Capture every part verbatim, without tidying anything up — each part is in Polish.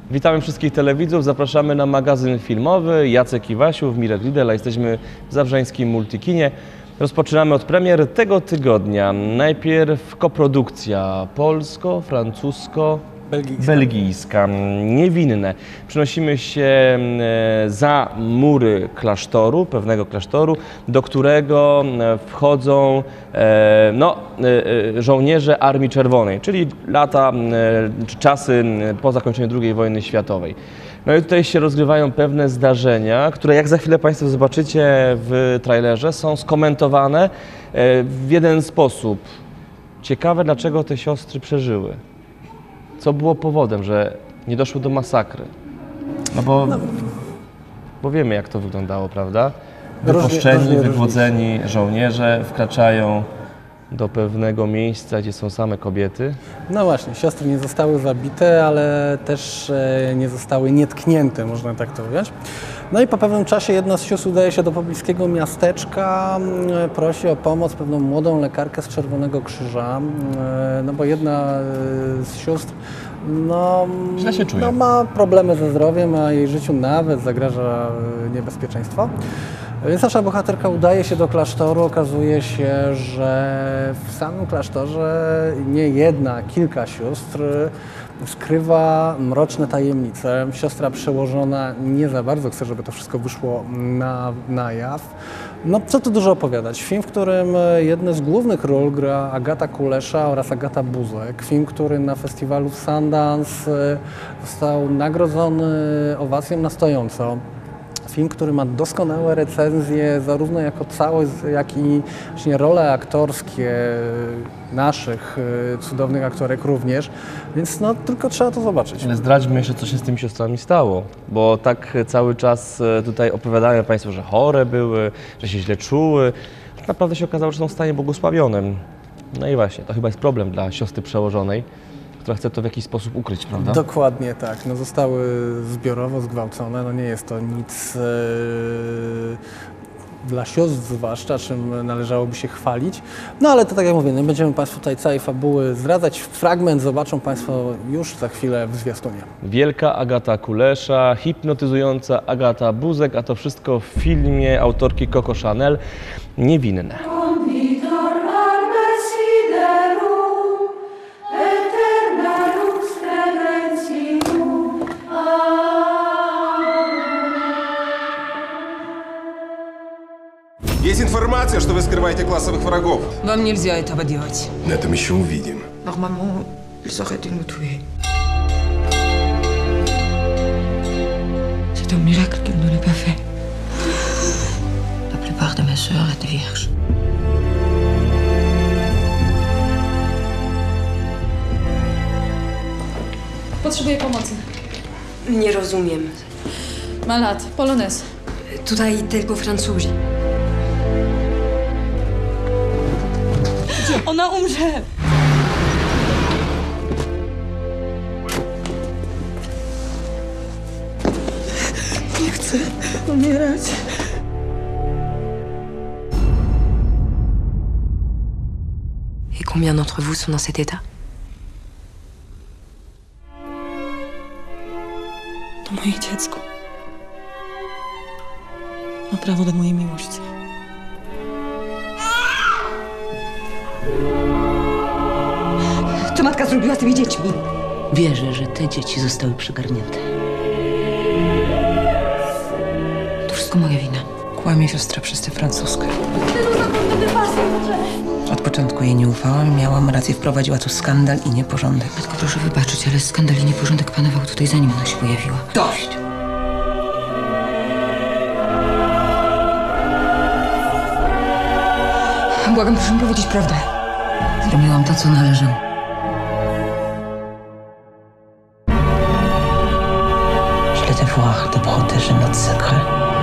Witamy wszystkich telewidzów, zapraszamy na magazyn filmowy. Jacek Iwasiów, Mirek Lidl, a jesteśmy w zabrzeńskim Multikinie. Rozpoczynamy od premier tego tygodnia. Najpierw koprodukcja polsko-francusko Belgijska. belgijska, Niewinne. Przenosimy się za mury klasztoru, pewnego klasztoru, do którego wchodzą no, żołnierze Armii Czerwonej, czyli lata, czy czasy po zakończeniu drugiej wojny światowej. No i tutaj się rozgrywają pewne zdarzenia, które jak za chwilę Państwo zobaczycie w trailerze, są skomentowane w jeden sposób. Ciekawe, dlaczego te siostry przeżyły. Co było powodem, że nie doszło do masakry? No bo, no. bo wiemy, jak to wyglądało, prawda? Wypuszczeni, wygłodzeni żołnierze wkraczają do pewnego miejsca, gdzie są same kobiety. No właśnie, siostry nie zostały zabite, ale też nie zostały nietknięte, można tak to ująć. No i po pewnym czasie jedna z sióstr udaje się do pobliskiego miasteczka, prosi o pomoc pewną młodą lekarkę z Czerwonego Krzyża, no bo jedna z sióstr no, Źle się czuje. no, ma problemy ze zdrowiem, a jej życiu nawet zagraża niebezpieczeństwo. Więc nasza bohaterka udaje się do klasztoru, okazuje się, że w samym klasztorze nie jedna, kilka sióstr skrywa mroczne tajemnice. Siostra przełożona nie za bardzo chce, żeby to wszystko wyszło na, na jaw. No co tu dużo opowiadać. Film, w którym jedne z głównych ról gra Agata Kulesza oraz Agata Buzek. Film, który na festiwalu Sundance został nagrodzony owacją na stojąco. Film, który ma doskonałe recenzje, zarówno jako całość, jak i właśnie role aktorskie naszych cudownych aktorek również, więc no tylko trzeba to zobaczyć. Ale zdradźmy jeszcze, co się z tymi siostrami stało, bo tak cały czas tutaj opowiadają Państwu, że chore były, że się źle czuły. Tak naprawdę się okazało, że są w stanie błogosławionym. No i właśnie, to chyba jest problem dla siostry przełożonej, która chce to w jakiś sposób ukryć, prawda? Dokładnie tak. No, zostały zbiorowo zgwałcone. No, nie jest to nic yy, dla sióstr zwłaszcza, czym należałoby się chwalić. No ale to tak jak mówię, nie będziemy Państwu tutaj całej fabuły zdradzać. Fragment zobaczą Państwo już za chwilę w zwiastunie. Wielka Agata Kulesza, hipnotyzująca Agata Buzek, a to wszystko w filmie autorki Coco Chanel, Niewinne. Есть информация, что вы скрываете классовых врагов. Вам нельзя этого делать. На этом еще увидим. Normalement, ils auraient dû nous tuer. C'est un miracle qu'ils ne l'aient pas fait. La plupart de mes sœurs étaient vierges. Potrzebuję pomocy. Nie rozumiem. Ma lat. Polonez. Tutaj tylko Francuzi. Ona umrze! Nie chcę umierać. Et combien d'entre vous sont dans cet état? To moje dziecko. Ma prawo do mojej miłości. Co matka zrobiła z tymi dziećmi? Wierzę, że te dzieci zostały przygarnięte. To wszystko moja wina. Kłamie siostra przez tę francuskę. Od początku jej nie ufałam, miałam rację, wprowadziła tu skandal i nieporządek. Matko, proszę wybaczyć, ale skandal i nieporządek panował tutaj, zanim ona się pojawiła. Dość! Błagam, proszę mi powiedzieć prawdę. Zrobiłam to, co należało. Je le devoir de protéger notre secret.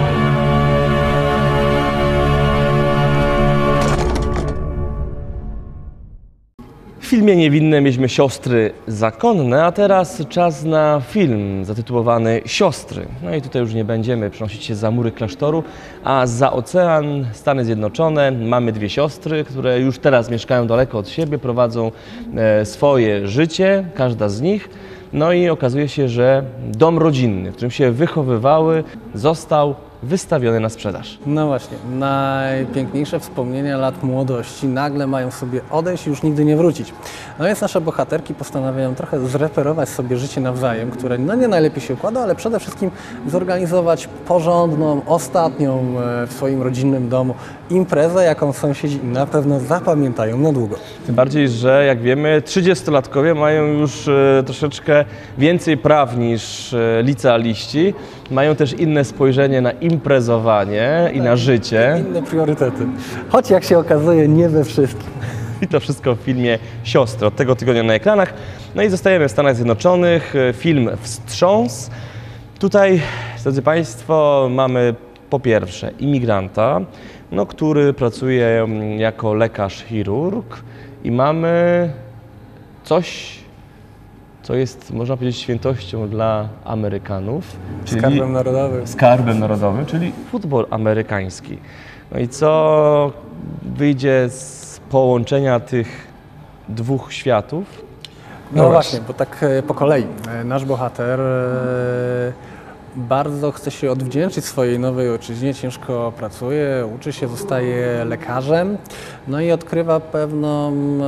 W filmie Niewinne mieliśmy siostry zakonne, a teraz czas na film zatytułowany Siostry. No i tutaj już nie będziemy przenosić się za mury klasztoru, a za ocean, Stany Zjednoczone. Mamy dwie siostry, które już teraz mieszkają daleko od siebie, prowadzą e, swoje życie, każda z nich. No i okazuje się, że dom rodzinny, w którym się wychowywały, został wystawiony na sprzedaż. No właśnie, najpiękniejsze wspomnienia lat młodości nagle mają sobie odejść i już nigdy nie wrócić. No więc nasze bohaterki postanawiają trochę zreperować sobie życie nawzajem, które no nie najlepiej się układa, ale przede wszystkim zorganizować porządną, ostatnią w swoim rodzinnym domu imprezę, jaką sąsiedzi na pewno zapamiętają na długo. Tym bardziej, że jak wiemy, trzydziestolatkowie mają już e, troszeczkę więcej praw niż e, licealiści. Mają też inne spojrzenie na imprezowanie i na życie. Inne priorytety. Choć jak się okazuje, nie we wszystkim. I to wszystko w filmie Siostry od tego tygodnia na ekranach. No i zostajemy w Stanach Zjednoczonych. Film Wstrząs. Tutaj, drodzy Państwo, mamy po pierwsze imigranta, no, który pracuje jako lekarz-chirurg i mamy coś, co jest, można powiedzieć, świętością dla Amerykanów. Czyli Skarbem narodowym. Skarbem narodowym, czyli futbol amerykański. No i co wyjdzie z połączenia tych dwóch światów? No, no właśnie, bo tak e, po kolei. E, Nasz bohater e, bardzo chce się odwdzięczyć swojej nowej ojczyźnie, ciężko pracuje, uczy się, zostaje lekarzem, no i odkrywa pewną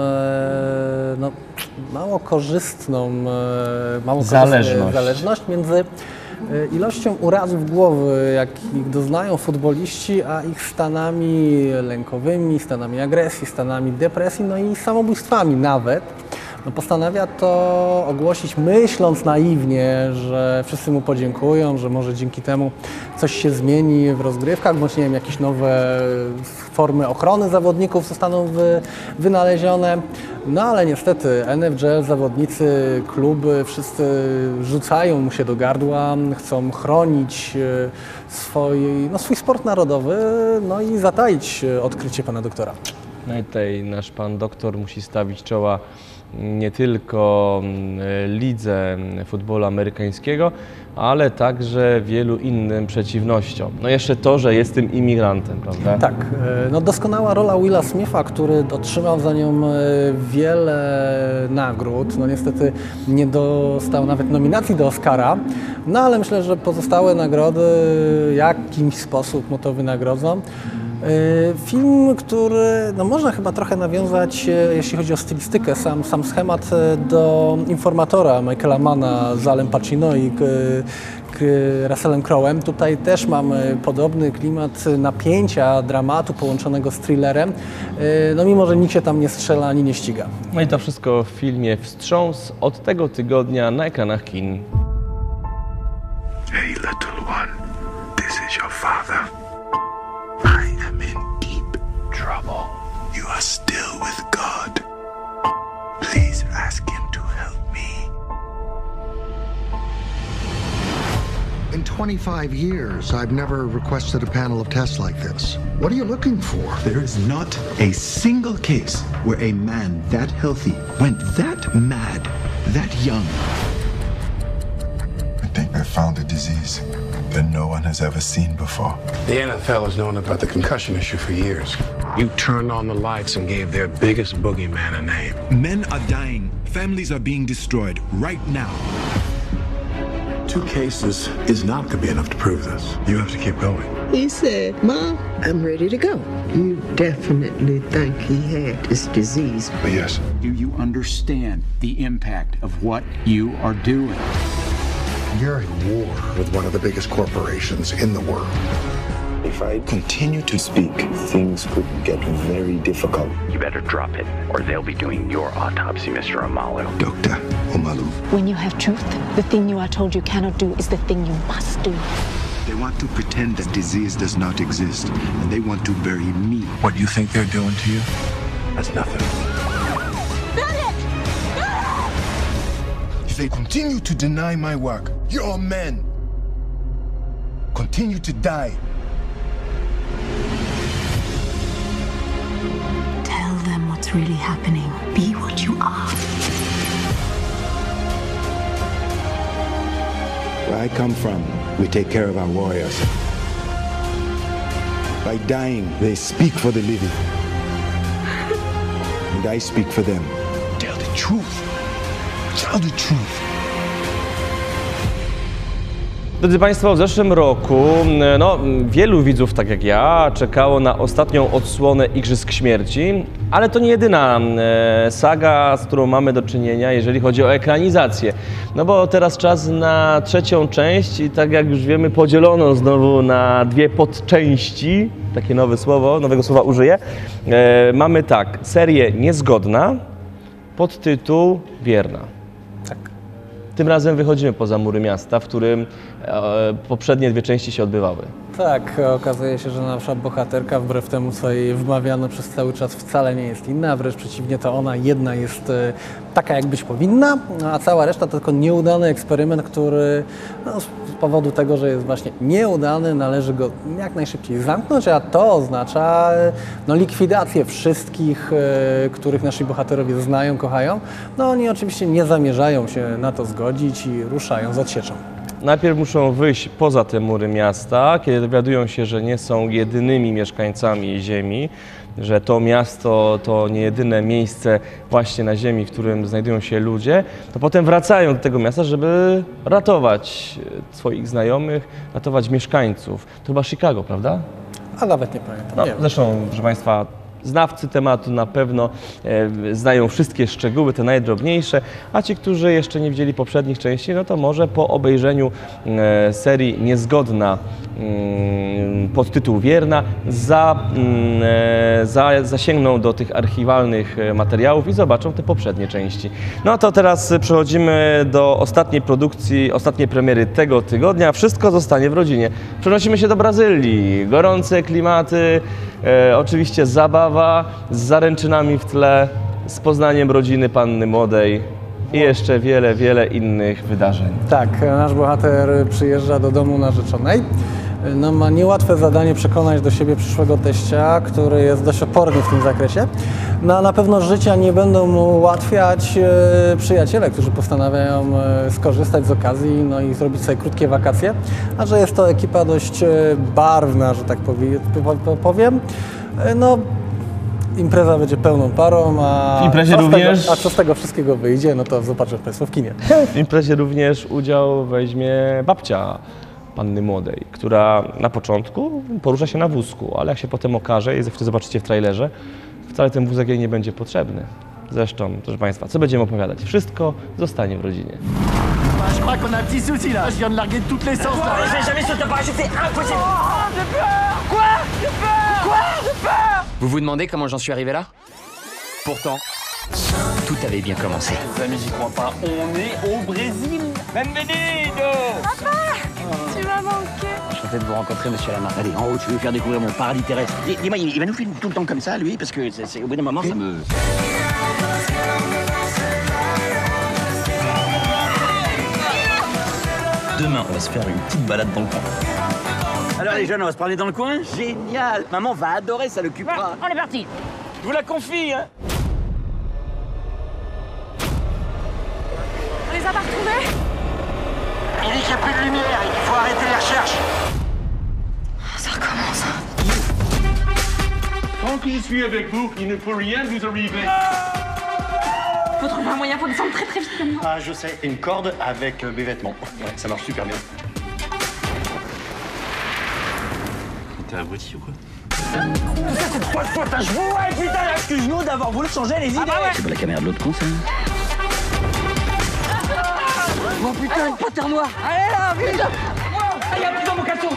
e, no, mało korzystną, e, mało Zależność. zależność między ilością urazów głowy, jakich doznają futboliści, a ich stanami lękowymi, stanami agresji, stanami depresji, no i samobójstwami nawet. No postanawia to ogłosić, myśląc naiwnie, że wszyscy mu podziękują, że może dzięki temu coś się zmieni w rozgrywkach, bądź nie wiem, jakieś nowe formy ochrony zawodników zostaną wy, wynalezione. No ale niestety N F L, zawodnicy, kluby, wszyscy rzucają mu się do gardła, chcą chronić swój, no, swój sport narodowy, no i zataić odkrycie pana doktora. No i tutaj nasz pan doktor musi stawić czoła nie tylko lidze futbolu amerykańskiego, ale także wielu innym przeciwnościom. No jeszcze to, że jest tym imigrantem, prawda? Tak, no doskonała rola Willa Smitha, który otrzymał za nią wiele nagród. No niestety nie dostał nawet nominacji do Oscara, no ale myślę, że pozostałe nagrody w jakiś sposób mu to wynagrodzą. Film, który no można chyba trochę nawiązać, jeśli chodzi o stylistykę, sam, sam schemat do Informatora Michaela Manna z Alem Pacino i Russellem Crowe'em. Tutaj też mamy podobny klimat napięcia, dramatu połączonego z thrillerem, no mimo że nikt się tam nie strzela ani nie ściga. No i to wszystko w filmie Wstrząs od tego tygodnia na ekranach kin. Hey little one, this is your father. I am in deep trouble. You are still with God. Please ask him to help me. In twenty-five years, I've never requested a panel of tests like this. What are you looking for? There is not a single case where a man that healthy went that mad, that young. I think they found a disease that no one has ever seen before. The N F L has known about the concussion issue for years. You turned on the lights and gave their biggest boogeyman a name. Men are dying. Families are being destroyed right now. Two cases is not going to be enough to prove this. You have to keep going. He said, Mom, I'm ready to go. You definitely think he had this disease. But yes. Do you understand the impact of what you are doing? You're at war with one of the biggest corporations in the world. If I continue to speak, things could get very difficult. You better drop it, or they'll be doing your autopsy, Mister Omalu. Doctor Omalu. When you have truth, the thing you are told you cannot do is the thing you must do. They want to pretend that disease does not exist, and they want to bury me. What you think they're doing to you? That's nothing. If they continue to deny my work, your men continue to die. Tell them what's really happening. Be what you are. Where I come from, we take care of our warriors. By dying, they speak for the living. And I speak for them. Tell the truth. Tell the truth. Drodzy Państwo, w zeszłym roku no, wielu widzów, tak jak ja, czekało na ostatnią odsłonę Igrzysk Śmierci, ale to nie jedyna e, saga, z którą mamy do czynienia, jeżeli chodzi o ekranizację. No bo teraz czas na trzecią część i tak jak już wiemy, podzielono znowu na dwie podczęści, takie nowe słowo, nowego słowa użyję. E, mamy tak, serię Niezgodna, podtytuł Wierna. Tak. Tym razem wychodzimy poza mury miasta, w którym e, poprzednie dwie części się odbywały. Tak, okazuje się, że nasza bohaterka, wbrew temu, co jej wmawiano przez cały czas, wcale nie jest inna, a wręcz przeciwnie, to ona jedna jest e, taka, jak być powinna, a cała reszta to tylko nieudany eksperyment, który no, z powodu tego, że jest właśnie nieudany, należy go jak najszybciej zamknąć, a to oznacza no, likwidację wszystkich, e, których nasi bohaterowie znają, kochają. No oni oczywiście nie zamierzają się na to zgodzić i ruszają z odsieczą. Najpierw muszą wyjść poza te mury miasta, kiedy dowiadują się, że nie są jedynymi mieszkańcami Ziemi, że to miasto to nie jedyne miejsce właśnie na Ziemi, w którym znajdują się ludzie, to potem wracają do tego miasta, żeby ratować swoich znajomych, ratować mieszkańców. To chyba Chicago, prawda? A nawet nie pamiętam. No, nie wiem. zresztą, proszę Państwa, znawcy tematu na pewno e, znają wszystkie szczegóły, te najdrobniejsze, a ci, którzy jeszcze nie widzieli poprzednich części, no to może po obejrzeniu e, serii Niezgodna mm, pod tytuł Wierna za, mm, e, za, zasięgną do tych archiwalnych materiałów i zobaczą te poprzednie części. No to teraz przechodzimy do ostatniej produkcji, ostatniej premiery tego tygodnia. Wszystko zostanie w rodzinie. Przenosimy się do Brazylii. Gorące klimaty, e, oczywiście zabawa z zaręczynami w tle, z poznaniem rodziny panny młodej i jeszcze wiele, wiele innych wydarzeń. Tak, nasz bohater przyjeżdża do domu narzeczonej. No, ma niełatwe zadanie przekonać do siebie przyszłego teścia, który jest dość oporny w tym zakresie. No, a na pewno życia nie będą mu ułatwiać e, przyjaciele, którzy postanawiają e, skorzystać z okazji no i zrobić sobie krótkie wakacje. A że jest to ekipa dość e, barwna, że tak powie, powiem, e, no impreza będzie pełną parą, a, w imprezie co również... z tego, a co z tego wszystkiego wyjdzie, no to zobaczę Państwo w kinie. W imprezie również udział weźmie babcia panny młodej, która na początku porusza się na wózku, ale jak się potem okaże, i zresztą zobaczycie w trailerze, wcale ten wózek jej nie będzie potrzebny. Zresztą, proszę Państwa, co będziemy opowiadać? Wszystko zostanie w rodzinie. Je crois qu'on a un petit souci là. Je viens de larguer de toutes les sens là. Je vais jamais sauter au parachute, c'est impossible. Oh, j'ai peur. Quoi? J'ai peur. Quoi? J'ai peur. Vous vous demandez comment j'en suis arrivé là? Pourtant, tout avait bien commencé. Les amis, j'y crois pas. On est au Brésil. Bienvenido. Papa, tu m'as manqué. Enchanté de vous rencontrer, monsieur Lamar. Allez, en haut, je vais vous faire découvrir mon paradis terrestre. Dis-moi, il va nous filmer tout le temps comme ça, lui, parce que c'est au bout d'un moment, ça me... Demain, on va se faire une petite balade dans le coin. Alors les jeunes, on va se parler dans le coin? Génial. Maman va adorer, ça l'occupera. On est parti. Je vous la confie, hein. On les a pas retrouvés? Il dit qu'il n'y a plus de lumière et qu'il faut arrêter les recherches. Ça recommence. Tant que je suis avec vous, il ne faut rien vous arriver. Faut trouver un moyen pour descendre très très vite maintenant. Ah, je sais, une corde avec euh, mes vêtements. Ouais, ça marche super bien. T'es abruti ou quoi? Tout ça, c'est de votre faute, hein. Je vous ouais, putain, excuse-nous d'avoir voulu changer les idées. Ah bah ouais. C'est pas la caméra de l'autre con, ça? Oh putain, une panthère noire. Allez là, vite. Ah, il y a un petit dans mon caleçon.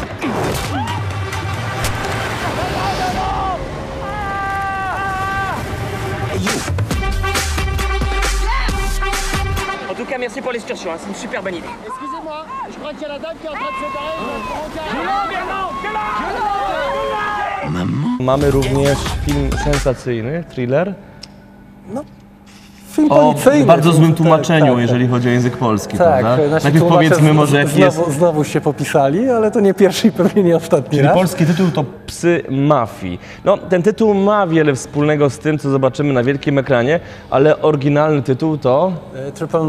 En tout cas, merci pour l'excursion, hein. C'est une super bonne idée. Excusez-moi, je crois qu'il y a la dame qui est en train de se garer. Maman. Mamy również film sensacyjny, thriller. No. Film O policyjny. bardzo złym tak, tłumaczeniu, tak, tak. jeżeli chodzi o język polski, Tak, prawda? nasi Najpierw tłumacze powiedzmy może jaki znowu, jest... Znowu się popisali, ale to nie pierwszy i pewnie nie ostatni Czyli raz. polski tytuł to Psy Mafii. No, ten tytuł ma wiele wspólnego z tym, co zobaczymy na wielkim ekranie, ale oryginalny tytuł to... Triple Nine.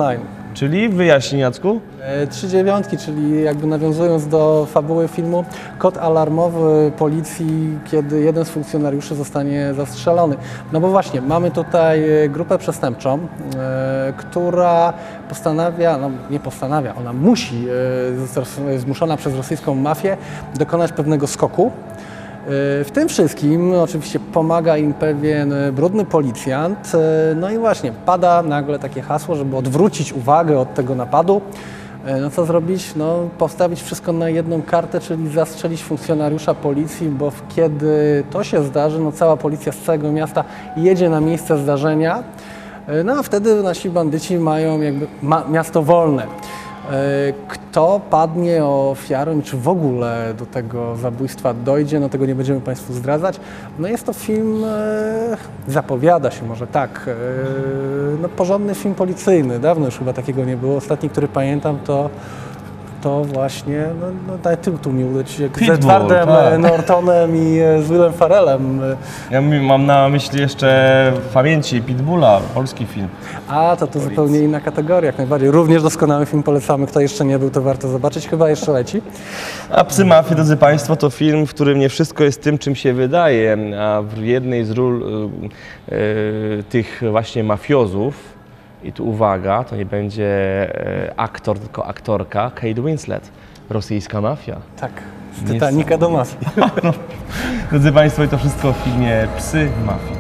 Czyli wyjaśnij, Jacku? E, Trzy dziewiątki, czyli jakby nawiązując do fabuły filmu, kod alarmowy policji, kiedy jeden z funkcjonariuszy zostanie zastrzelony. No bo właśnie, mamy tutaj grupę przestępczą, e, która postanawia, no nie postanawia, ona musi, e, zmuszona przez rosyjską mafię, dokonać pewnego skoku. W tym wszystkim oczywiście pomaga im pewien brudny policjant. No i właśnie pada nagle takie hasło, żeby odwrócić uwagę od tego napadu. No co zrobić? No postawić wszystko na jedną kartę, czyli zastrzelić funkcjonariusza policji, bo kiedy to się zdarzy, no cała policja z całego miasta jedzie na miejsce zdarzenia. No a wtedy nasi bandyci mają jakby ma miasto wolne. Kto padnie ofiarą, czy w ogóle do tego zabójstwa dojdzie, no tego nie będziemy Państwu zdradzać. No jest to film, e, zapowiada się może tak, e, no porządny film policyjny. Dawno już chyba takiego nie było. Ostatni, który pamiętam, to to właśnie, no, no daj tytuł mi udać, jak z Edwardem tak. Nortonem i z Willem Ferrellem. Ja mam na myśli jeszcze w pamięci Pitbulla, polski film. A, to to zupełnie inna kategoria, jak najbardziej. Również doskonały film polecamy. Kto jeszcze nie był, to warto zobaczyć. Chyba jeszcze leci. A Psy Mafii, drodzy Państwo, to film, w którym nie wszystko jest tym, czym się wydaje, a w jednej z ról y, y, tych właśnie mafiozów, i tu uwaga, to nie będzie aktor, tylko aktorka, Kate Winslet, rosyjska mafia. Tak, z Titanica do mafii. Drodzy Państwo, i to wszystko w filmie Psy Mafii.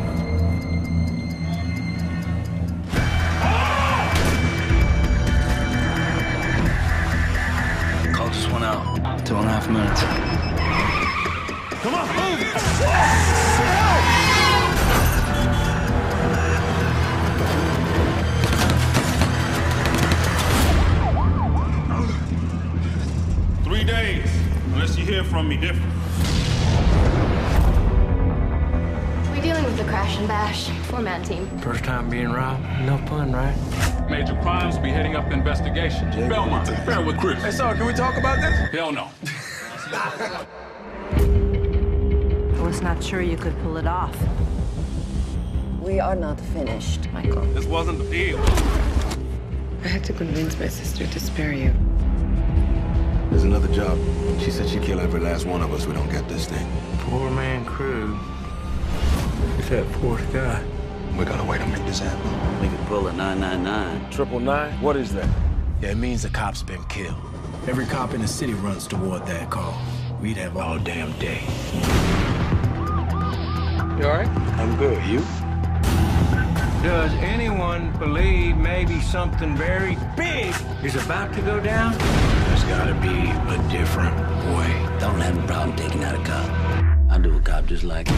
Closest one out. Two and a half minutes. Come on, move! Three days, unless you hear from me different. We're dealing with the crash and bash. Four-man team. First time being robbed? No fun, right? Major crimes be heading up the investigation. Belmont, fair with Chris. Hey, sorry, can we talk about this? Hell no. I was not sure you could pull it off. We are not finished, Michael. This wasn't the deal. I had to convince my sister to spare you. There's another job. She said she'd kill every last one of us if we don't get this thing. Four-man crew. Who's that fourth guy? We got a way to make this happen. We could pull a nine nine nine. Triple nine? What is that? Yeah, it means the cop's been killed. Every cop in the city runs toward that call. We'd have all damn day. You all right? I'm good. You? Does anyone believe maybe something very big is about to go down? There's gotta be a different way. Don't have a problem taking out a cop. I'll do a cop just like him.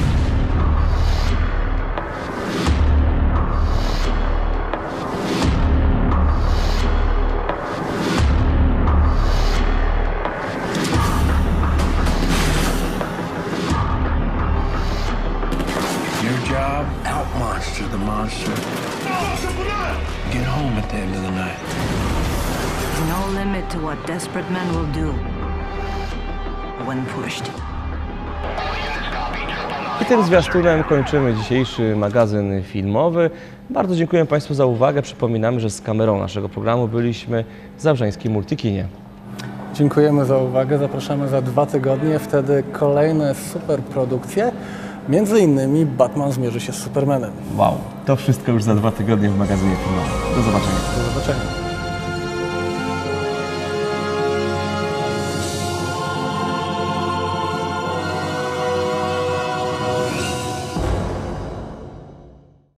Your job, out-monster the monster. Get home at the end of the night. There's no limit to what desperate men will do when pushed. I tym zwiastunem kończymy dzisiejszy magazyn filmowy. Bardzo dziękuję Państwu za uwagę. Przypominamy, że z kamerą naszego programu byliśmy w Zabrzeńskim Multikinie. Dziękujemy za uwagę. Zapraszamy za dwa tygodnie. Wtedy kolejne super produkcje. Między innymi Batman zmierzy się z Supermanem. Wow, to wszystko już za dwa tygodnie w magazynie filmowym. Do zobaczenia. Do zobaczenia.